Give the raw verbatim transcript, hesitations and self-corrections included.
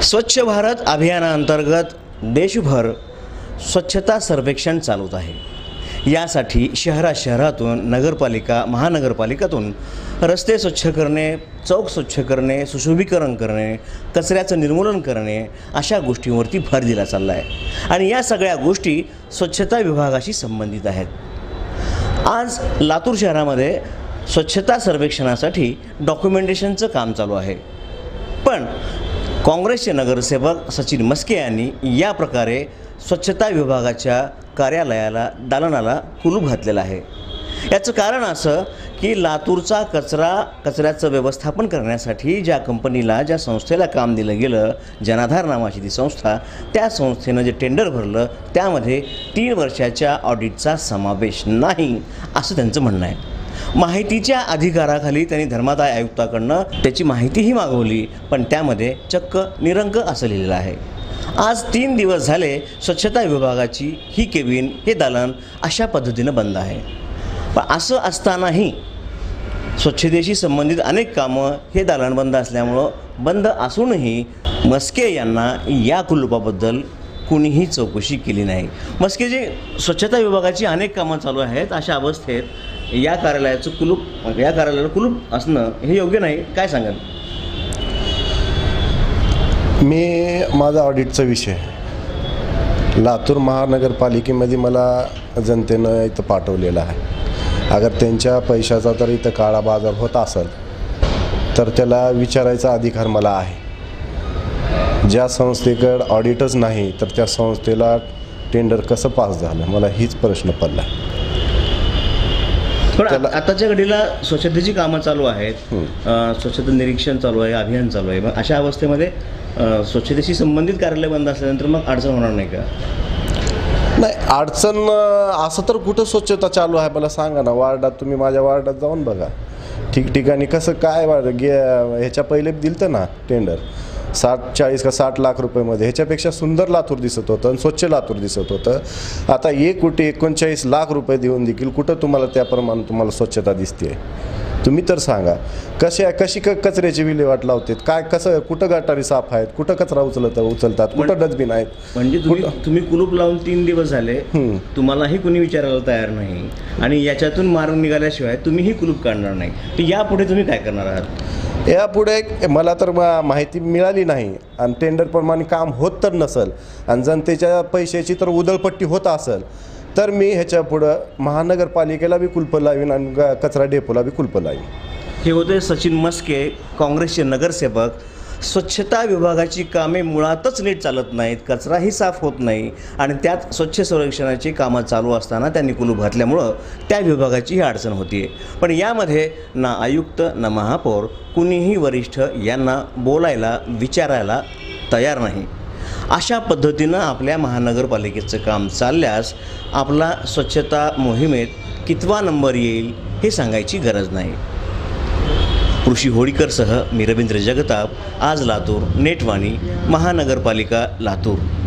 स्वच्छ भारत अभियानांतर्गत देशभर स्वच्छता सर्वेक्षण चालवत आहे। यासाठी शहरा शहरातून नगरपालिका महानगरपालिकातून रस्ते स्वच्छ करणे, चौक स्वच्छ करणे, सुशोभीकरण करणे, कचऱ्याचं निर्मूलन करणे अशा गोष्टींवरती भर दिला चालला आहे आणि या सगळ्या गोष्टी स्वच्छता विभागाशी संबंधित आहेत। आज लातूर शहरामध्ये स्वच्छता सर्वेक्षणासाठी डॉक्युमेंटेशनचं काम चालू आहे, पण काँग्रेसचे नगरसेवक सचिन मस्के यांनी या प्रकारे स्वच्छता विभागाच्या कार्यालयाला दालनाला कुलूप घातलेलं आहे। याचं कारण असं की लातूरचा कचरा कचऱ्याचं व्यवस्थापन करण्यासाठी ज्या कंपनीला ज्या संस्थेला काम दिलं गेलं, जनाधार नावाची ती संस्था, त्या संस्थेनं जे टेंडर भरलं त्यामध्ये तीन वर्षाच्या ऑडिटचा समावेश नाही असं त्यांचं म्हणणं आहे। माहितीच्या अधिकाराखाली त्यांनी धर्मादाय आयुक्ताकडनं त्याची माहितीही मागवली, पण त्यामध्ये चक्क निरंक असं लिहिलेलं आहे। आज तीन दिवस झाले स्वच्छता विभागाची ही केबिन, हे दालन अशा पद्धतीनं बंद आहे। पण असं असतानाही स्वच्छतेशी संबंधित अनेक कामं हे दालन बंद असल्यामुळं बंद असूनही मस्के यांना या कुलूपाबद्दल कुणीही चौकशी केली नाही। मस्केजी, स्वच्छता विभागाची अनेक कामं चालू आहेत, अशा अवस्थेत या कार्यालयाचं कुलूप या कार्यालयाला कुलूप असणं हे योग्य नाही, काय सांगाल? मी माझा ऑडिटचा विषय लातूर महानगरपालिकेमध्ये मला जनतेनं इथं पाठवलेला आहे। अगर त्यांच्या पैशाचा तर इथं काळा बाजार होत असेल तर त्याला विचारायचा अधिकार मला आहे। ज्या संस्थेकडे ऑडिटच नाही तर त्या संस्थेला टेंडर कसं पास झालं, मला हीच प्रश्न पडला। पण आताच्या घडीला स्वच्छतेची कामं चालू आहेत, स्वच्छता निरीक्षण चालू आहे, अभियान चालू आहे, मग अशा अवस्थेमध्ये स्वच्छतेशी संबंधित कार्यालय बंद असल्यानंतर मग अडचण होणार नाही का? नाही, अडचण असं तर कुठं स्वच्छता चालू आहे मला सांगा ना। वार्डात तुम्ही माझ्या वार्डात जाऊन बघा, ठिकठिकाणी कसं काय वार्ड गे ह्याच्या पहिले दिलतं ना टेंडर साठ चाळीस का साठ लाख रुपयेमध्ये, ह्याच्यापेक्षा सुंदर लातूर दिसत होतं आणि स्वच्छ लातूर दिसत होतं। आता एक कोटी एकोणचाळीस लाख रुपये देऊन देखील कुठं तुम्हाला त्याप्रमाणे तुम्हाला स्वच्छता दिसते? तुम्ही तर सांगा, कशी कशी क कचऱ्याची विल्हेवाट लावतात, काय कसं, कुठं गटारी साफ आहेत, कुठं कचरा उचलत उचलतात, कुठं डस्टबिन आहेत? म्हणजे तुम्ही तुम्ही कुलूप लावून तीन दिवस झाले, तुम्हालाही कुणी विचारायला तयार नाही आणि याच्यातून मारून निघाल्याशिवाय तुम्हीही कुलूप काढणार नाही, तर यापुढे तुम्ही काय करणार आहात? यापुढे मला तर माहिती मिळाली नाही आणि टेंडरप्रमाणे काम होत तर नसेल आणि जनतेच्या पैशाची तर उधळपट्टी होत असेल तर मी ह्याच्या पुढं महानगरपालिकेला बी कुलप लावीन आणि कचरा डेपोला बी कुलप लावीन। हे होते सचिन मस्के, काँग्रेसचे नगरसेवक। स्वच्छता विभागाची कामे मुळातच नीट चालत नाहीत, कचराही साफ होत नाही आणि त्यात स्वच्छ सर्वेक्षणाची कामं चालू असताना त्यांनी कुलूप घातल्यामुळं त्या विभागाची ही अडचण होती आहे। पण यामध्ये ना आयुक्त ना महापौर कुणीही वरिष्ठ यांना बोलायला विचारायला तयार नाही। अशा पद्धतीनं आपल्या महानगरपालिकेचं काम चालल्यास आपला स्वच्छता मोहिमेत कितवा नंबर येईल हे सांगायची गरज नाही। ऋषी होळीकरसह मी रवींद्र जगताप, आज लातूर, नेटवाणी, महानगरपालिका लातूर।